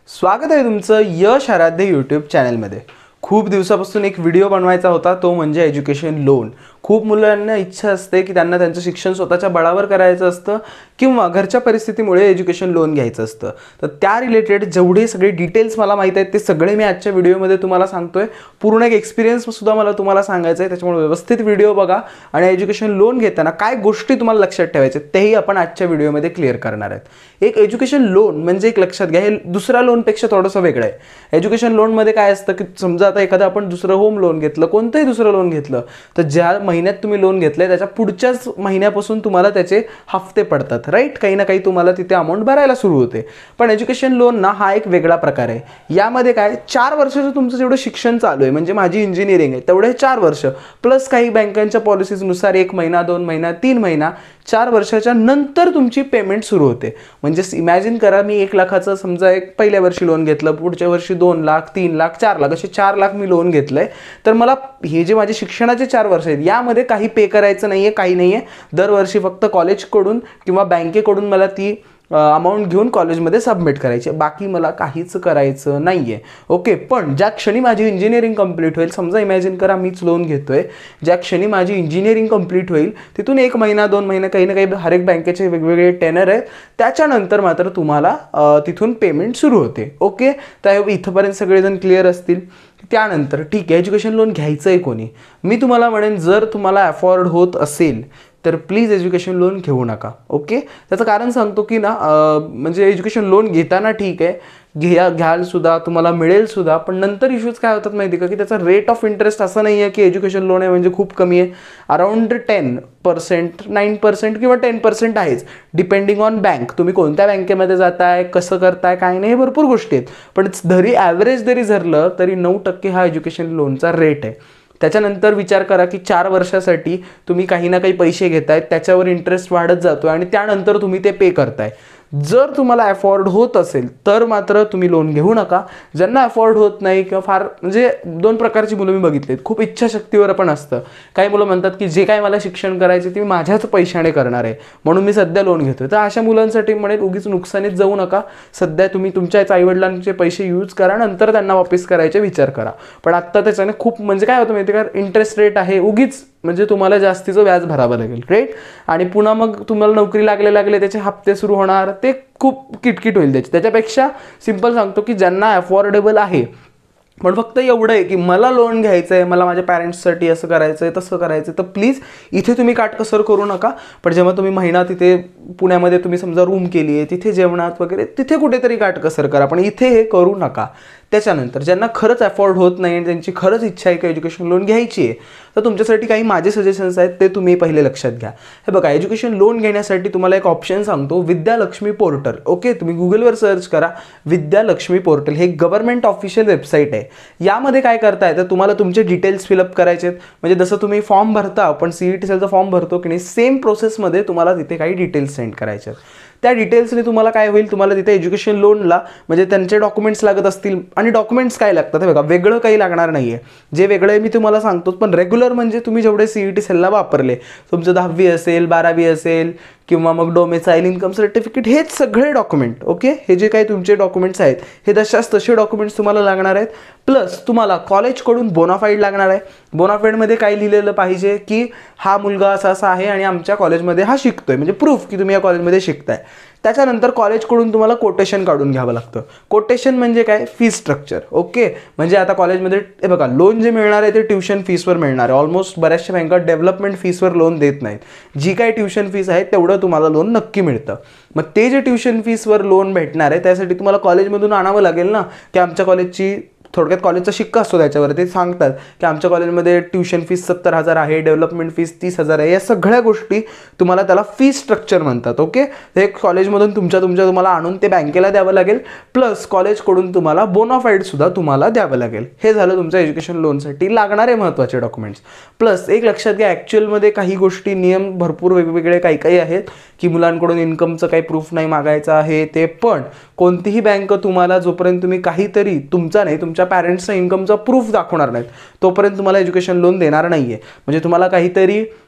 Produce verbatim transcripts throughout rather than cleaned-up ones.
स्वागत आहे तुमचं यश आराध्य यूट्यूब चॅनलमध्ये। खूप दिवसापासून एक व्हिडिओ बनवायचा होता, तो म्हणजे एज्युकेशन लोन। खूप मुलांना इच्छा असते की त्यांना त्यांचं शिक्षण स्वतःच्या बळावर करायचं असतं किंवा घरच्या परिस्थितीमुळे एज्युकेशन लोन घ्यायचं असतं। तर त्या रिलेटेड जेवढे सगळे डिटेल्स मला माहित आहेत ते सगळे मी आजच्या व्हिडिओमध्ये तुम्हाला सांगतोय। पूर्ण एक एक्सपिरियन्स सुद्धा मला तुम्हाला सांगायचं आहे, त्याच्यामुळे व्यवस्थित व्हिडिओ बघा आणि एज्युकेशन लोन घेताना काय गोष्टी तुम्हाला लक्षात ठेवायच्या तेही आपण आजच्या व्हिडिओमध्ये क्लिअर करणार आहोत। एक एज्युकेशन लोन म्हणजे एक लक्षात घ्या, हे दुसऱ्या लोनपेक्षा थोडंसं वेगळं आहे। एज्युकेशन लोनमध्ये काय असतं की समजा आता एखादं आपण दुसरं होम लोन घेतलं, कोणतंही दुसरं लोन घेतलं, तर ज्या महिन्यात तुम्ही लोन घेतलंय त्याच्या पुढच्याच महिन्यापासून तुम्हाला त्याचे हफ्ते पडतात, राईट। काही ना काही तुम्हाला तिथे अमाउंट भरायला सुरू होते। पण एज्युकेशन लोन ना हा एक वेगळा प्रकार आहे। यामध्ये काय चार वर्षाचं तुमचं जेवढं शिक्षण चालू आहे, म्हणजे माझी इंजिनिअरिंग आहे तेवढे चार वर्ष प्लस काही बँकांच्या पॉलिसीजनुसार एक महिना, दोन महिना, तीन महिना, चार वर्षाच्या नंतर तुमची पेमेंट सुरू होते। म्हणजे इमॅजिन करा, मी एक लाखाचं समजा एक पहिल्या वर्षी लोन घेतलं, पुढच्या वर्षी दोन लाख, तीन लाख, चार लाख असे चार लाख मी लोन घेतलंय। तर मला हे जे माझे शिक्षणाचे चार वर्ष आहेत यामध्ये काही पे करायचं नाहीये, काही नाहीये। दरवर्षी फक्त कॉलेजकडून किंवा बँकेकडून मला ती अमाउंट घेऊन कॉलेजमध्ये सबमिट करायची, बाकी मला काहीच करायचं नाहीये। ओके, पण ज्या क्षणी माझी इंजिनिअरिंग कंप्लीट होईल, समजा इमॅजिन करा मीच लोन घेतोय, ज्या क्षणी माझी इंजिनिअरिंग कंप्लीट होईल तिथून एक महिना, दोन महिना, काही ना काही हर एक बँकेचे वेगवेगळे टेनर आहेत, त्याच्यानंतर मात्र तुम्हाला तिथून पेमेंट सुरू होते। ओके, तर इथंपर्यंत सगळेजण क्लिअर असतील। त्यानंतर ठीक आहे, एज्युकेशन लोन घ्यायचं आहे कोणी, मी तुम्हाला म्हणेन जर तुम्हाला अफोर्ड होत असेल तर प्लीज एज्युकेशन लोन घेऊ नका। ओके, त्याचं कारण सांगतो की ना म्हणजे एज्युकेशन लोन घेताना ठीक आहे, घ्या घ्याल सुद्धा, तुम्हाला मिळेल सुद्धा, पण नंतर इश्यूज काय होतात माहिती का, की त्याचा रेट ऑफ इंटरेस्ट असं नाही आहे की एज्युकेशन लोन आहे म्हणजे खूप कमी आहे। Around ten percent nine percent किंवा टेन पर्सेंट आहेच, डिपेंडिंग ऑन बँक। तुम्ही कोणत्या बँकेमध्ये जाताय, कसं करताय, काय नाही, हे भरपूर गोष्टी आहेत। पण जरी ॲव्हरेज जरी धरलं तरी नऊ टक्के हा एज्युकेशन लोनचा रेट आहे। त्याच्यानंतर विचार करा की चार वर्षासाठी तुम्ही काही ना काही पैसे घेताय, त्याच्यावर इंटरेस्ट वाढत जातो आणि त्यानंतर तुम्ही ते पे करताय। जर तुम्हाला अफोर्ड होत असेल तर मात्र तुम्ही लोन घेऊ नका। ज्यांना अफोर्ड होत नाही किंवा फार म्हणजे दोन प्रकारची मुलं मी बघितलीत, खूप इच्छाशक्तीवर पण असतं। काही मुलं म्हणतात की जे काय मला शिक्षण करायचे ते मी माझ्याच पैशाने करणार आहे म्हणून मी सध्या लोन घेतोय। तर अशा मुलांसाठी म्हणेल उगीच नुकसानीत जाऊ नका, सध्या तुम्ही तुमच्याच आईवडिलांचे पैसे यूज करा, नंतर त्यांना वापस करायचे विचार करा। पण आत्ता त्याच्याने खूप म्हणजे काय होतं माहिती का, इंटरेस्ट रेट आहे, उगीच म्हणजे तुम्हाला जास्तीचं व्याज भरावं लागेल, राईट। आणि पुन्हा मग तुम्हाला नोकरी लागले लागले त्याचे हप्ते सुरू होणार, ते खूप किटकिट होईल त्याची। त्याच्यापेक्षा सिंपल सांगतो की ज्यांना अफोर्डेबल आहे, पण फक्त एवढं आहे की मला लोन घ्यायचं आहे, मला माझ्या पॅरेंट्ससाठी असं करायचं आहे, तसं करायचं आहे, तर प्लीज इथे तुम्ही काटकसर करू नका। पण जेव्हा तुम्ही महिना तिथे पुण्यामध्ये तुम्ही समजा रूम केली आहे, तिथे जेवणात वगैरे तिथे कुठेतरी काटकसर करा, पण इथे हे करू नका। त्याच्यानंतर ज्यांना खरंच अफोर्ड होत नाही आणि त्यांची खरंच इच्छा आहे की एज्युकेशन लोन घ्यायची आहे, तर तुमच्यासाठी काही माझे सजेशन्स आहेत, ते तुम्ही पहिले लक्षात घ्या। हे बघा, एज्युकेशन लोन घेण्यासाठी तुम्हाला एक ऑप्शन सांगतो, विद्यालक्ष्मी पोर्टल। ओके, तुम्ही गुगलवर सर्च करा विद्यालक्ष्मी पोर्टल, हे गव्हर्नमेंट ऑफिशियल वेबसाईट आहे। यामध्ये काय करताय तर तुम्हाला तुमचे डिटेल्स फिलअप करायचे आहेत, म्हणजे जसं तुम्ही फॉर्म भरता, आपण सीईटी सेलचा फॉर्म भरतो की नाही, सेम प्रोसेसमध्ये तुम्हाला तिथे काही डिटेल्स सेंड करायचे आहेत। त्या डिटेल्सने तुम्हाला काय होईल, तुम्हाला तिथे एज्युकेशन लोनला म्हणजे त्यांचे डॉक्युमेंट्स लागत असतील, आणि डॉक्युमेंट्स काय लागतात हे बघा, वेगळं काही लागणार नाहीये। जे वेगळं आहे मी तुम्हाला सांगतो, पण रेग्युलर म्हणजे तुम्ही जेवढे सीईटी सेलला वापरले, तुमचं दहावी असेल, बारावी असेल किंवा मग डोमेसाईल इन्कम सर्टिफिकेट, हेच सगळे डॉक्युमेंट। ओके, हे जे काही तुमचे डॉक्युमेंट्स आहेत हे तशाच तसे डॉक्युमेंट्स तुम्हाला लागणार आहेत। प्लस तुम्हाला कॉलेजकडून बोनाफाईड लागणार आहे। बोनाफाईडमध्ये काय लिहिलेलं पाहिजे की हा मुलगा असा असा आहे आणि आमच्या कॉलेजमध्ये हा शिकतोय, म्हणजे प्रूफ की तुम्ही या कॉलेजमध्ये शिकताय। त्याच्यानंतर कॉलेजकडून तुम्हाला कोटेशन काढून घ्यावं लागतं। कोटेशन म्हणजे काय, फी स्ट्रक्चर। ओके, म्हणजे आता कॉलेजमध्ये हे बघा, लोन जे मिळणार आहे ते ट्युशन फीसवर मिळणार आहे। ऑलमोस्ट बऱ्याचशा बँका डेव्हलपमेंट फीसवर लोन देत नाहीत, जी काय ट्युशन फीस आहे तेवढं तुम्हाला लोन नक्की मिळतं। मग ते जे ट्युशन फीसवर लोन भेटणार आहे त्यासाठी तुम्हाला कॉलेजमधून आणावं लागेल ना, की आमच्या कॉलेजची थोडक्यात कॉलेजचा शिक्का असतो त्याच्यावर, ते सांगतात की आमच्या कॉलेजमध्ये ट्युशन फीस सत्तर हजार आहे, डेव्हलपमेंट फीस तीस हजार आहे, या सगळ्या गोष्टी तुम्हाला त्याला फी स्ट्रक्चर म्हणतात। ओके, हे कॉलेजमधून तुमच्या तुमच्या तुम्हाला आणून ते बँकेला द्यावं लागेल, प्लस कॉलेजकडून तुम्हाला बोनाफाईड सुद्धा तुम्हाला द्यावं लागेल। हे झालं तुमच्या एज्युकेशन लोनसाठी लागणारे महत्त्वाचे डॉक्युमेंट्स। प्लस एक लक्षात घ्या, ॲक्च्युअलमध्ये काही गोष्टी नियम भरपूर वेगवेगळे काही काही आहेत की मुलांकडून इन्कमचं काही प्रूफ नाही मागायचं आहे ते, पण कोणतीही बँक तुम्हाला जोपर्यंत तुम्ही काहीतरी तुमचा नाही तुमच्या पॅरेंट्सचा इन्कमचा प्रूफ दाखवणार नाहीत तोपर्यंत तुम्हाला एज्युकेशन लोन देणार नाहीये। म्हणजे तुम्हाला काहीतरी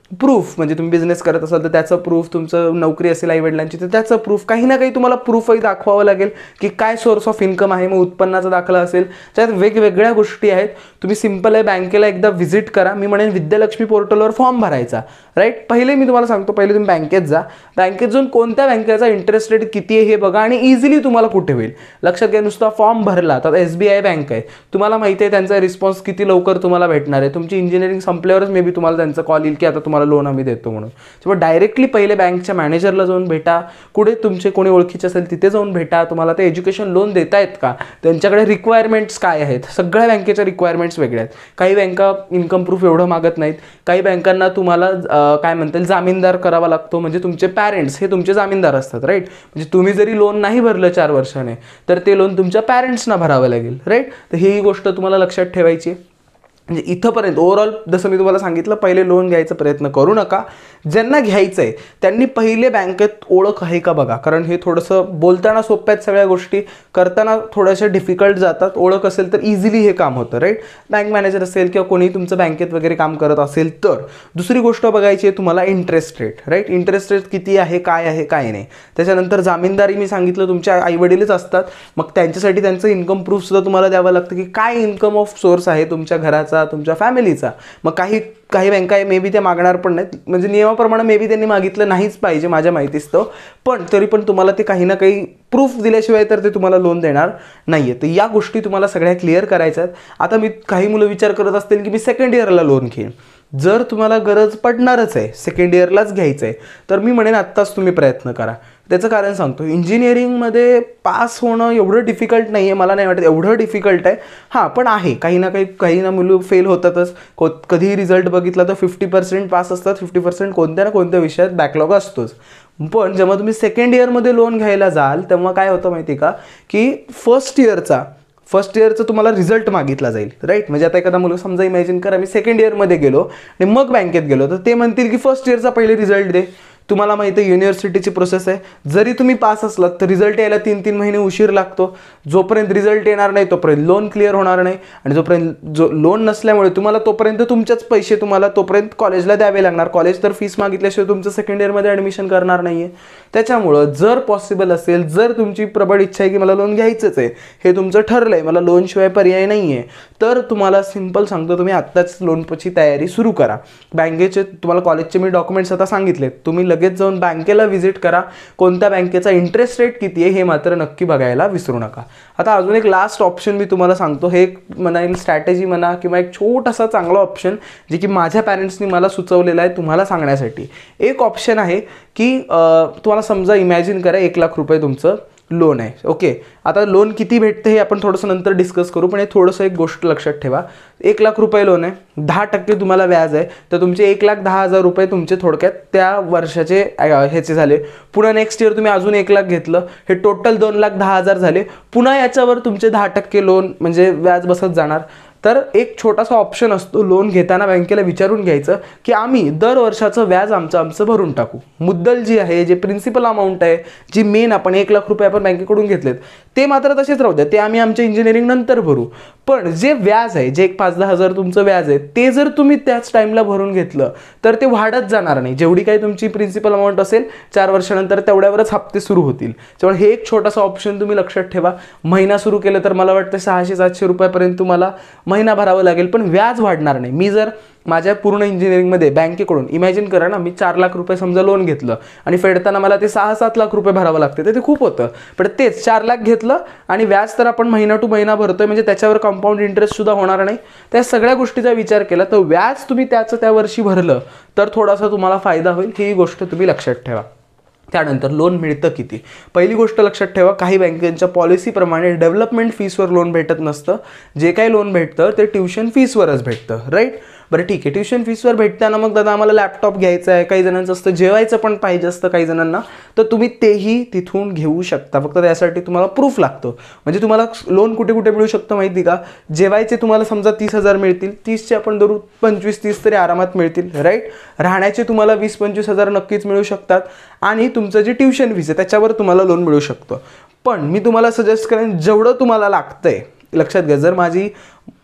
प्रूफ, म्हणजे तुम्ही बिझनेस करत असाल तर त्याचं प्रूफ, तुमचं नोकरी असेल आईवडिलांची तर त्याचं प्रूफ, काही ना काही तुम्हाला प्रूफही दाखवावं लागेल की काय सोर्स ऑफ इन्कम आहे. मग उत्पन्नाचा दाखला असेल, त्यात वेगवेगळ्या गोष्टी आहेत. तुम्ही सिम्पल आहे बँकेला एकदा व्हिजिट करा. मी म्हणेन विद्यालक्ष्मी पोर्टलवर फॉर्म भरायचा, राईट. पहिले मी तुम्हाला सांगतो, पहिले तुम्ही बँकेत जा. बँकेत जाऊन कोणत्या बँकेचा इंटरेस्ट रेट किती आहे हे बघा आणि इझिली तुम्हाला कुठे होईल लक्षात घ्या. नुसता फॉर्म भरला तर एस बी आय बँक आहे, तुम्हाला माहिती आहे त्यांचा रिस्पॉन्स किती लवकर तुम्हाला भेटणार आहे. तुमची इंजिनिअरिंग संपल्यावरच मे बी तुम्हाला त्यांचा कॉल येईल की आता तुम्हाला लोन आम्ही देतो म्हणून. तेव्हा डायरेक्टली पहिले बँकच्या मॅनेजरला जाऊन भेटा, कुठे तुमचे कोणी ओळखीचे असेल तिथे जाऊन भेटा. तुम्हाला ते एज्युकेशन लोन देता आहेत का, त्यांच्याकडे रिक्वायरमेंट्स काय आहेत. सगळ्या बँकेच्या रिक्वायरमेंट्स वेगळ्या आहेत. काही बँका इन्कम प्रूफ एवढं मागत नाहीत. काही बँकांना तुम्हाला काय म्हणतील जामीनदार करावा लागतो, म्हणजे तुमचे पॅरेंट्स हे तुमचे जामीनदार असतात, राईट. म्हणजे तुम्ही जरी लोन नाही भरलं चार वर्षाने तर ते लोन तुमच्या पॅरेंट्सना भरावं लागेल, राईट. तर ही गोष्ट तुम्हाला लक्षात ठेवायची आहे. म्हणजे इथंपर्यंत ओव्हरऑल जसं मी तुम्हाला सांगितलं, पहिले लोन घ्यायचा प्रयत्न करू नका. ज्यांना घ्यायचं आहे त्यांनी पहिले बँकेत ओळख आहे का बघा, कारण हे थोडंसं बोलताना सोप्या आहेत सगळ्या गोष्टी, करताना थोड्याशा डिफिकल्ट जातात. ओळख असेल तर इझिली हे काम होतं, राईट. बँक मॅनेजर असेल किंवा कोणी तुमचं बँकेत वगैरे काम करत असेल तर. दुसरी गोष्ट बघायची आहे तुम्हाला interest rate, right. Interest rate किती आहे, काय आहे, काय नाही. त्याच्यानंतर जामीनदारी मी सांगितलं तुमच्या आईवडीलच असतात, मग त्यांच्यासाठी त्यांचं इन्कम प्रूफसुद्धा तुम्हाला द्यावं लागतं की काय इन्कम ऑफ सोर्स आहे तुमच्या घराचा, तुमच्या फॅमिलीचा. मग काही काही बँका मे बी त्या मागणार पण नाहीत, म्हणजे नियमाप्रमाणे मे बी त्यांनी मागितलं नाहीच पाहिजे माझ्या माहितीच तो, पण तरी पण तुम्हाला ते काही ना काही प्रूफ दिल्याशिवाय तर ते तुम्हाला लोन देणार नाहीये. तर या गोष्टी तुम्हाला सगळ्या क्लिअर करायच्या आहेत. आता मी काही मुलं विचार करत असतील की मी सेकंड इयरला लोन घेईन. जर तुम्हाला गरज पडणारच आहे, सेकंड इयरलाच घ्यायचं आहे, तर मी म्हणेन आत्ताच तुम्ही प्रयत्न करा. त्याचं कारण सांगतो, इंजिनिअरिंगमध्ये पास होणं एवढं डिफिकल्ट नाही आहे, मला नाही वाटत एवढं डिफिकल्ट आहे. हां, पण आहे काही ना काही, काही ना मुलं फेल होतातच. को कधीही रिझल्ट बघितला तर फिफ्टी पर्सेंट पास असतात, फिफ्टी पर्सेंट कोणत्या ना कोणत्या विषयात बॅकलॉग असतोच. पण जेव्हा तुम्ही सेकंड इयरमध्ये लोन घ्यायला जाल तेव्हा काय होतं माहिती का, की फर्स्ट इयरचा फर्स्ट इयरचं तुम्हाला रिझल्ट मागितला जाईल, राईट. म्हणजे आता एखादा मुलं समजा इमॅजिन करा मी सेकंड इयरमध्ये गेलो आणि मग बँकेत गेलो, तर ते म्हणतील की फर्स्ट इयरचा पहिले रिझल्ट दे. तुम्हाला माहिती आहे युनिव्हर्सिटीची प्रोसेस आहे, जरी तुम्ही पास असलात तर रिझल्ट यायला तीन तीन महिने उशीर लागतो. जोपर्यंत रिझल्ट येणार नाही तोपर्यंत लोन क्लिअर होणार नाही, आणि जोपर्यंत जो लोन नसल्यामुळे तुम्हाला तोपर्यंत तुमचेच पैसे तुम्हाला तोपर्यंत कॉलेजला द्यावे लागणार. कॉलेज तर फीस मागितल्याशिवाय तुमचं सेकंड इयरमध्ये ॲडमिशन करणार नाही आहे. त्याच्यामुळं जर पॉसिबल असेल, जर तुमची प्रबळ इच्छा आहे की मला लोन घ्यायचंच आहे, हे तुमचं ठरलं आहे, मला लोनशिवाय पर्याय नाही आहे, तर तुम्हाला सिम्पल सांगतो तुम्ही आत्ताच लोनची तयारी सुरू करा. बँकेचे तुम्हाला कॉलेजचे मी डॉक्युमेंट्स आता सांगितले, तुम्ही लगेच जाऊन बँकेला व्हिजिट करा. कोणत्या बँकेचा इंटरेस्ट रेट किती आहे हे मात्र नक्की बघायला विसरू नका. आता अजून एक लास्ट ऑप्शन मी तुम्हाला सांगतो, हे एक म्हणा स्ट्रॅटेजी म्हणा किंवा एक छोटासा चांगला ऑप्शन जे की माझ्या पॅरेंट्सनी मला सुचवलेलं आहे तुम्हाला सांगण्यासाठी. एक ऑप्शन आहे की तुम्हाला समजा इमॅजिन करा एक लाख रुपये तुमचं लोन आहे, ओके. आता लोन किती भेटते हे आपण थोडंसं नंतर डिस्कस करू, पण हे थोडंसं एक गोष्ट लक्षात ठेवा. एक लाख रुपये लोन आहे, दहा टक्के तुम्हाला व्याज आहे, तर तुमचे एक लाख दहा हजार रुपये तुमचे थोडक्यात त्या वर्षाचे ह्याचे झाले. पुन्हा नेक्स्ट इयर तुम्ही अजून एक लाख घेतलं, हे टोटल दोन लाख दहा हजार झाले. पुन्हा याच्यावर तुमचे दहा टक्के लोन म्हणजे व्याज बसत जाणार. तर एक छोटासा ऑप्शन असतो, लोन घेताना बँकेला विचारून घ्यायचं की आम्ही दर वर्षाचं व्याज आमचं आमचं भरून टाकू. मुद्दल जी आहे, जे प्रिन्सिपल अमाऊंट आहे, जी मेन आपण एक लाख रुपये आपण बँकेकडून घेतलेत ते मात्र तसेच राहू द्या, ते आम्ही आमच्या इंजिनिअरिंग नंतर भरू. पण जे व्याज आहे, जे एक पाच दहा हजार तुमचं व्याज आहे, ते जर तुम्ही त्याच टाईमला भरून घेतलं तर ते वाढत जाणार नाही. जेवढी काही तुमची प्रिन्सिपल अमाऊंट असेल चार वर्षानंतर तेवढ्यावरच हप्ते सुरू होतील. त्यामुळे हे एक छोटासा ऑप्शन तुम्ही लक्षात ठेवा. महिना सुरू केलं तर मला वाटतं सहाशे सातशे रुपयापर्यंत तुम्हाला महिना भरावं लागेल, पण व्याज वाढणार नाही. मी जर माझ्या पूर्ण इंजिनिअरिंगमध्ये बँकेकडून इमॅजिन करा ना, मी चार लाख रुपये समजा लोन घेतलं आणि फेडताना मला ते सहा सात लाख रुपये भरावं लागते, तर ते खूप होतं. पण तेच चार लाख घेतलं आणि व्याज तर आपण महिना टू महिना भरतोय, म्हणजे त्याच्यावर कंपाऊंड इंटरेस्ट सुद्धा होणार नाही. त्या सगळ्या गोष्टीचा विचार केला तर व्याज तुम्ही त्याचं त्या वर्षी भरलं तर थोडासा तुम्हाला फायदा होईल. ही गोष्ट तुम्ही लक्षात ठेवा. त्यानंतर लोन मिळतं किती, पहिली गोष्ट लक्षात ठेवा, काही बँकेच्या पॉलिसीप्रमाणे डेव्हलपमेंट फीसवर लोन भेटत नसतं. जे काही लोन भेटतं ते ट्युशन फीसवरच भेटतं, राईट. बरं ठीक आहे, ट्युशन फीसवर भेटताना मग दादा आम्हाला लॅपटॉप घ्यायचा आहे, काही जणांचं असतं जेवायचं पण पाहिजे असतं काही जणांना, तर तुम्ही तेही तिथून घेऊ शकता. फक्त त्यासाठी तुम्हाला प्रूफ लागतो. म्हणजे तुम्हाला लोन कुठे कुठे मिळू शकतं माहिती का, जेवायचे तुम्हाला समजा तीस हजार मिळतील, तीसचे आपण धरू पंचवीस तीस तरी आरामात मिळतील, राईट. राहण्याचे तुम्हाला वीस पंचवीस हजार नक्कीच मिळू शकतात, आणि तुमचं जे ट्युशन फीस आहे त्याच्यावर तुम्हाला लोन मिळू शकतं. पण मी तुम्हाला सजेस्ट करेन जेवढं तुम्हाला लागतंय, लक्षात घ्या, जर माझी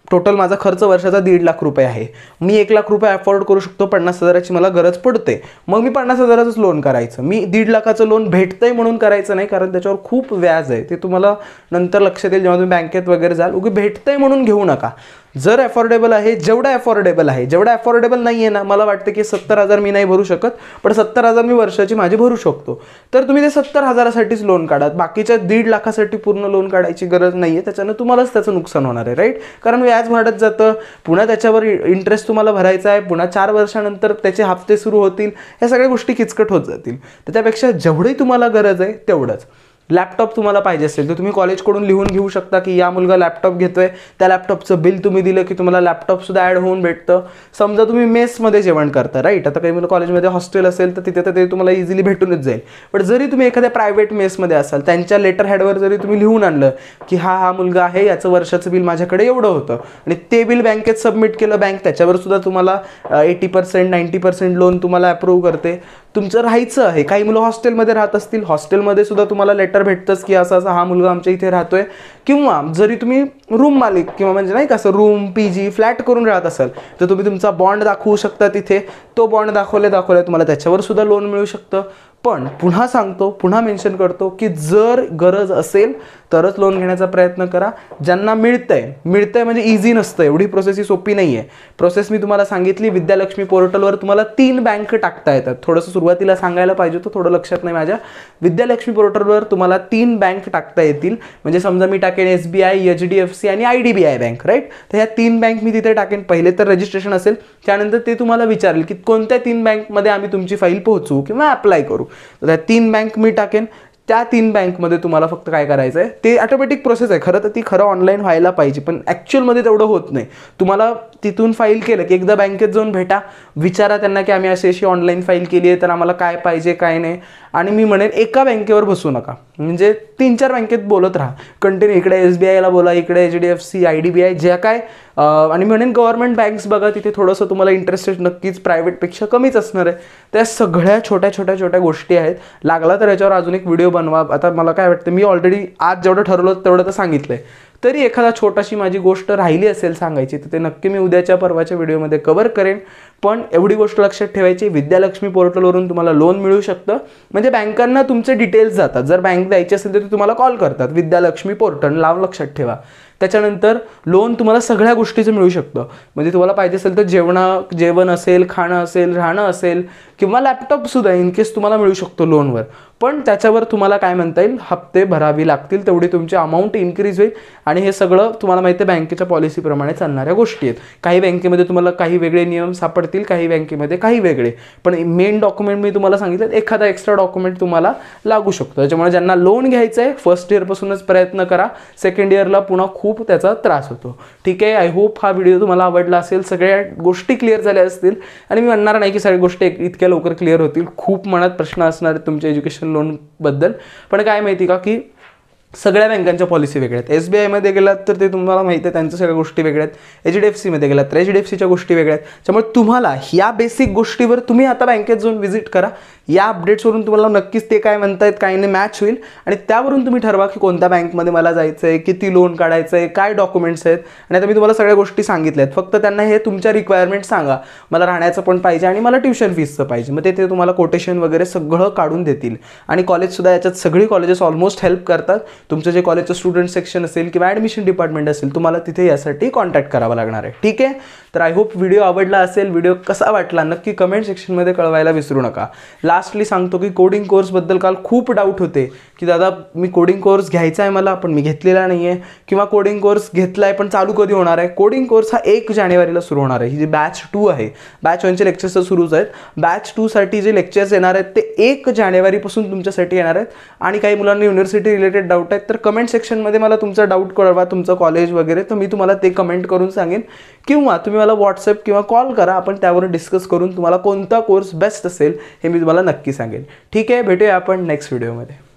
टोटल माझा खर्च वर्षाचा दीड लाख रुपये आहे, मी एक लाख रुपये अफोर्ड करू शकतो, पन्नास हजाराची मला गरज पडते, मग मी पन्नास हजाराचंच लोन करायचं. मी दीड लाखाचं लोन भेटतंय म्हणून करायचं नाही, कारण त्याच्यावर खूप व्याज आहे, ते तुम्हाला नंतर लक्षात येईल जेव्हा तुम्ही बँकेत वगैरे जाल. उगी भेटतंय म्हणून घेऊ नका. जर अफोर्डेबल आहे, जेवढा अफोर्डेबल आहे, जेवढा अफोर्डेबल नाही आहे ना, मला वाटतं की सत्तर हजार मी नाही भरू शकत, पण सत्तर हजार मी वर्षाची माझी भरू शकतो, तर तुम्ही ते सत्तर हजारासाठीच लोन काढा. बाकीच्या दीड लाखासाठी पूर्ण लोन काढायची गरज नाही आहे, त्याच्यानं तुम्हालाच त्याचं नुकसान होणार आहे, राईट. कारण व्याज वाढत जातं, पुन्हा त्याच्यावर इंटरेस्ट तुम्हाला भरायचा आहे, पुन्हा चार वर्षानंतर त्याचे हप्ते सुरू होतील, या सगळ्या गोष्टी किचकट होत जातील. तर त्यापेक्षा जेवढी तुम्हाला गरज आहे तेवढंच. लॅपटॉप तुम्हाला पाहिजे असेल तर तुम्ही कॉलेजकडून लिहून घेऊ शकता की या मुलगा लॅपटॉप घेतोय, त्या लॅपटॉपचं बिल तुम्ही दिलं की तुम्हाला लॅपटॉपसुद्धा ॲड होऊन भेटतं. समजा तुम्ही मेसमध्ये जेवण करता, राईट. आता काही मुलं कॉलेजमध्ये हॉस्टेल असेल तर तिथे तर ते तुम्हाला इझिली भेटूनच जाईल. पण जरी तुम्ही एखाद्या प्रायव्हेट मेसमध्ये असाल, त्यांच्या लेटर हॅडवर जरी तुम्ही लिहून आणलं की हा हा मुलगा आहे, याचं वर्षाचं बिल माझ्याकडे एवढं होतं, आणि ते बिल बँकेत सबमिट केलं, बँक त्याच्यावर सुद्धा तुम्हाला eighty percent ninety percent loan तुम्हाला अप्रूव्ह करते. तुमचं राहायचं आहे, काही मुलं हॉस्टेलमध्ये राहत असतील, हॉस्टेलमध्ये सुद्धा तुम्हाला लेटर भेटतंच की असा असा हा मुलगा आमच्या इथे राहतोय. किंवा जरी तुम्ही रूम मालिक किंवा म्हणजे नाही का असं रूम पी जी फ्लॅट करून राहत असाल तर तुम्ही तुमचा बॉन्ड दाखवू शकता तिथे. तो बॉन्ड दाखवले दाखवले तुम्हाला त्याच्यावर सुद्धा लोन मिळू शकतं. पण पुन्हा सांगतो, पुन्हा मेन्शन करतो की जर गरज असेल तरच लोन घेण्याचा प्रयत्न करा. ज्यांना मिळतंय मिळतंय म्हणजे इझी नसतं, एवढी प्रोसेस ही सोपी नाही आहे. प्रोसेस मी तुम्हाला सांगितली, विद्यालक्ष्मी पोर्टलवर तुम्हाला तीन बँक टाकता येतात. थोडंसं सुरुवातीला सांगायला पाहिजे होतं, थोडं लक्षात नाही माझ्या. विद्यालक्ष्मी पोर्टलवर तुम्हाला तीन बँक टाकता येतील. म्हणजे समजा मी टाकेन S B I, H D F C आणि I D B I bank, right. तर ह्या तीन बँक मी तिथे टाकेन. पहिले तर रजिस्ट्रेशन असेल, त्यानंतर ते तुम्हाला विचारेल की कोणत्या तीन बँकमध्ये आम्ही तुमची फाईल पोहोचवू किंवा अप्लाय करू. तर त्या तीन बँक मी टाकेन. त्या तीन बँकमध्ये तुम्हाला फक्त काय करायचं आहे, ते ऑटोमॅटिक प्रोसेस आहे. खरं तर ती खरं ऑनलाईन व्हायला पाहिजे, पण ॲक्च्युअलमध्ये तेवढं होत नाही. तुम्हाला तिथून फाईल केलं की एकदा बँकेत जाऊन भेटा, विचारा त्यांना की आम्ही अशी अशी ऑनलाईन फाईल केली आहे, तर आम्हाला काय पाहिजे काय नाही. आणि मी म्हणेन एका बँकेवर बसू नका, म्हणजे तीन चार बँकेत बोलत राहा कंटिन्यू. इकडे एस बी आयला बोला, इकडे H D F C, I D B I, ज्या काय. आणि म्हणेन गव्हर्नमेंट बँक्स बघा, तिथे थोडंसं तुम्हाला इंटरेस्ट रेट नक्कीच प्रायव्हेटपेक्षा कमीच असणार आहे. त्या सगळ्या छोट्या छोट्या छोट्या गोष्टी आहेत. लागला तर याच्यावर अजून एक व्हिडिओ बनवा. आता मला काय वाटतं, मी ऑलरेडी आज जेवढं ठरवलं तेवढं तर सांगितलं आहे, तरी एखादा छोटाशी माझी गोष्ट राहिली असेल सांगायची तर ते नक्की मी उद्याच्या परवाच्या व्हिडिओमध्ये कव्हर करेन. पण एवढी गोष्ट लक्षात ठेवायची, विद्यालक्ष्मी पोर्टलवरून तुम्हाला लोन मिळू शकतं. म्हणजे बँकांना तुमचे डिटेल्स जातात. जर बँक द्यायची असेल तर ते तुम्हाला कॉल करतात, विद्यालक्ष्मी पोर्टल लावून लक्षात ठेवा. त्याच्यानंतर लोन तुम्हाला सगळ्या गोष्टीचं मिळू शकतं. म्हणजे तुम्हाला पाहिजे असेल तर जेवणा जेवण असेल, खाणं असेल, राहणं असेल किंवा लॅपटॉपसुद्धा इन केस तुम्हाला मिळू शकतो लोनवर. पण त्याच्यावर तुम्हाला काय म्हणता येईल, हप्ते भरावी लागतील, तेवढी तुमची अमाऊंट इन्क्रीज होईल. आणि हे सगळं तुम्हाला माहिती आहे बँकेच्या पॉलिसीप्रमाणे चालणाऱ्या गोष्टी आहेत. काही बँकेमध्ये तुम्हाला काही वेगळे नियम सापडतील, काही बँकेमध्ये काही वेगळे. पण मेन डॉक्युमेंट मी तुम्हाला सांगितलं, एखादा एक्स्ट्रा डॉक्युमेंट तुम्हाला लागू शकतो. त्याच्यामुळे ज्यांना लोन घ्यायचं आहे फर्स्ट इयरपासूनच प्रयत्न करा, सेकंड इयरला पुन्हा खूप त्याचा त्रास होतो. ठीक आहे, आय होप हा व्हिडिओ तुम्हाला आवडला असेल, सगळ्या गोष्टी क्लिअर झाल्या असतील. आणि मी म्हणणार नाही की सगळ्या गोष्टी इतक्या लवकर क्लिअर होतील, खूप मनात प्रश्न असणार आहेत तुमच्या एज्युकेशन लोनबद्दल. पण काय माहिती का की सगळ्या बँकांच्या पॉलिसी वेगळ्या आहेत. एस बी आयमध्ये गेलात तर ते तुम्हाला माहिती आहे त्यांच्या सगळ्या गोष्टी वेगळ्या आहेत. एच डी एफ सीमध्ये गेलात तर एच डी एफ सीच्या गोष्टी वेगळ्या आहेत. त्यामुळे तुम्हाला ह्या बेसिक गोष्टीवर तुम्ही आता बँकेत जाऊन व्हिजिट करा. या अपडेट्सवरून तुम्हाला नक्कीच ते काय म्हणतायत काय नाही मॅच होईल. आणि त्यावरून तुम्ही ठरवा की कोणत्या बँकमध्ये मला जायचं आहे, किती लोन काढायचं आहे, काय डॉक्युमेंट्स आहेत. आणि आता मी तुम्हाला सगळ्या गोष्टी सांगितल्या आहेत. फक्त त्यांना हे तुमच्या रिक्वायरमेंट सांगा, मला राहण्याचं पण पाहिजे आणि मला ट्युशन फीसचं पाहिजे. मग ते ते तुम्हाला कोटेशन वगैरे सगळं काढून देतील. आणि कॉलेजसुद्धा याच्यात सगळी कॉलेजेस ऑलमोस्ट हेल्प करतात. तुमचं जे कॉलेजचं स्टुडंट सेक्शन असेल किंवा ॲडमिशन डिपार्टमेंट असेल, तुम्हाला तिथे यासाठी कॉन्टॅक्ट करावा लागणार आहे. ठीक आहे, तर आय होप व्हिडिओ आवडला असेल. व्हिडिओ कसा वाटला नक्की कमेंट सेक्शनमध्ये कळवायला विसरू नका. लास्टली सांगतो की कोडिंग कोर्सबद्दल काल खूप डाऊट होते की दादा मी कोडिंग कोर्स घ्यायचा आहे मला, पण मी घेतलेला नाही आहे, किंवा कोडिंग कोर्स घेतला आहे पण चालू कधी होणार आहे. कोडिंग कोर्स हा एक जानेवारीला सुरू होणार आहे. ही जी बॅच टू आहे, बॅच वनचे लेक्चर्स तर सुरूच आहेत, बॅच टूसाठी जे लेक्चर्स येणार आहेत ते एक जानेवारीपासून तुमच्यासाठी येणार आहेत. आणि काही मुलांना युनिव्हर्सिटी रिलेटेड डाऊट आहेत तर कमेंट सेक्शनमध्ये मला तुमचा डाऊट कळवा, तुमचं कॉलेज वगैरे, तर मी तुम्हाला ते कमेंट करून सांगेन. किंवा तुम्ही मला व्हॉट्सअप किंवा कॉल करा, आपण त्यावर डिस्कस करून तुम्हाला कोणता कोर्स बेस्ट असेल हे मी तुम्हाला नक्की सांगेन. ठीक आहे, भेटूया आपण नेक्स्ट व्हिडिओमध्ये.